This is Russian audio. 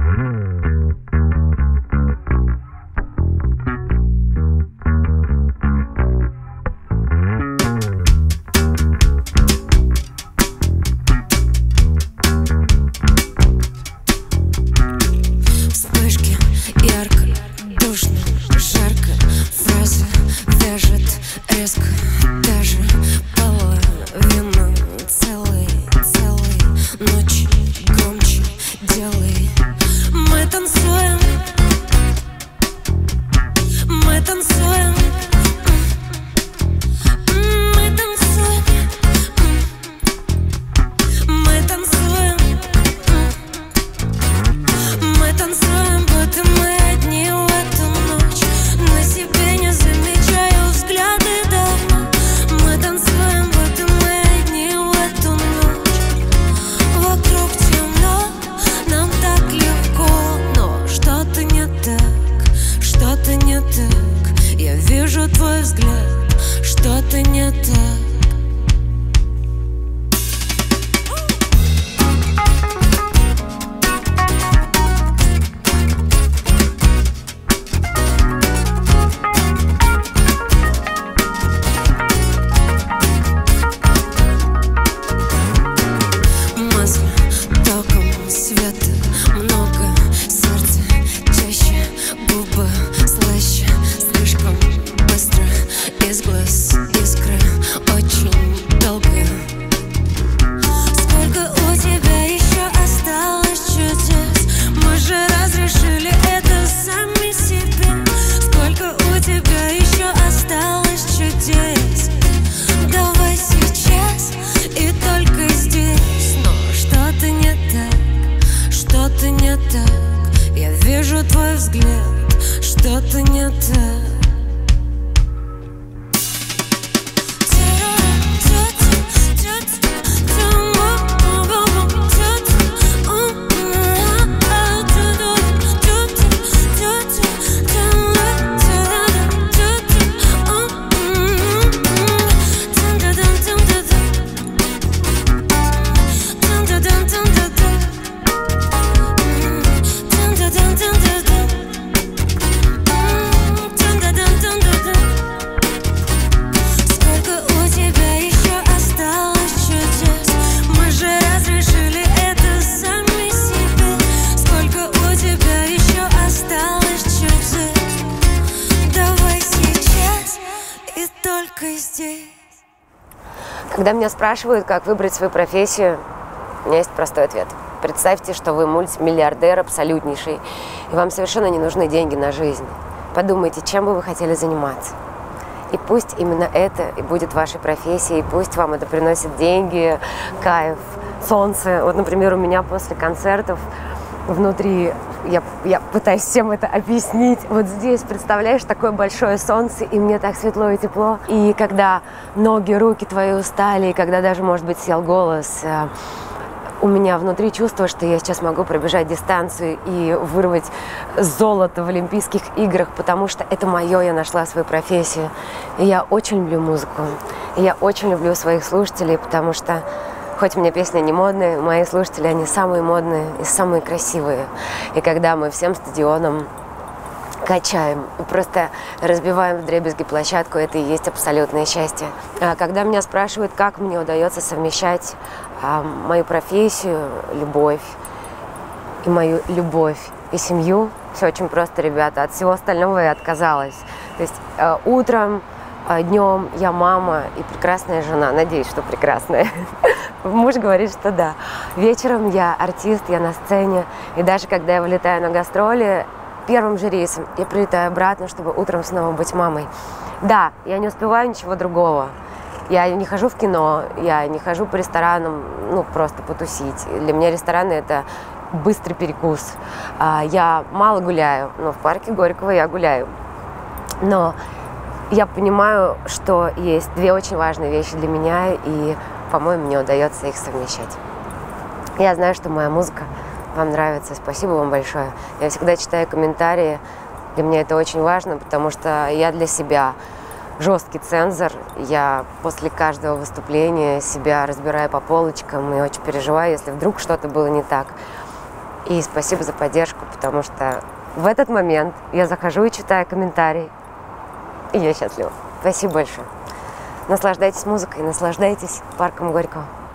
Когда меня спрашивают, как выбрать свою профессию, у меня есть простой ответ. Представьте, что вы мультимиллиардер абсолютнейший, и вам совершенно не нужны деньги на жизнь. Подумайте, чем бы вы хотели заниматься. И пусть именно это и будет вашей профессией, и пусть вам это приносит деньги, кайф, солнце. Вот, например, у меня после концертов внутри, я пытаюсь всем это объяснить. Вот здесь, представляешь, такое большое солнце, и мне так светло и тепло. И когда ноги, руки твои устали, и когда даже, может быть, сел голос, у меня внутри чувство, что я сейчас могу пробежать дистанцию и вырвать золото в Олимпийских играх, потому что это мое, я нашла свою профессию. И я очень люблю музыку, и я очень люблю своих слушателей, потому что хоть у меня песни не модные, мои слушатели, они самые модные и самые красивые. И когда мы всем стадионом качаем и просто разбиваем вдребезги площадку, это и есть абсолютное счастье. А когда меня спрашивают, как мне удается совмещать мою профессию, любовь, и мою любовь, и семью, все очень просто, ребята. От всего остального я отказалась. То есть утром, днем я мама и прекрасная жена. Надеюсь, что прекрасная. Муж говорит, что да. Вечером я артист, я на сцене. И даже когда я вылетаю на гастроли, первым же рейсом я прилетаю обратно, чтобы утром снова быть мамой. Да, я не успеваю ничего другого. Я не хожу в кино, я не хожу по ресторанам, ну, просто потусить. Для меня рестораны – это быстрый перекус. Я мало гуляю, но в парке Горького я гуляю. Но я понимаю, что есть две очень важные вещи для меня, и, по-моему, мне удается их совмещать. Я знаю, что моя музыка вам нравится. Спасибо вам большое. Я всегда читаю комментарии. Для меня это очень важно, потому что я для себя жесткий цензор. Я после каждого выступления себя разбираю по полочкам и очень переживаю, если вдруг что-то было не так. И спасибо за поддержку, потому что в этот момент я захожу и читаю комментарии, и я счастлива. Спасибо большое. Наслаждайтесь музыкой, наслаждайтесь парком Горького.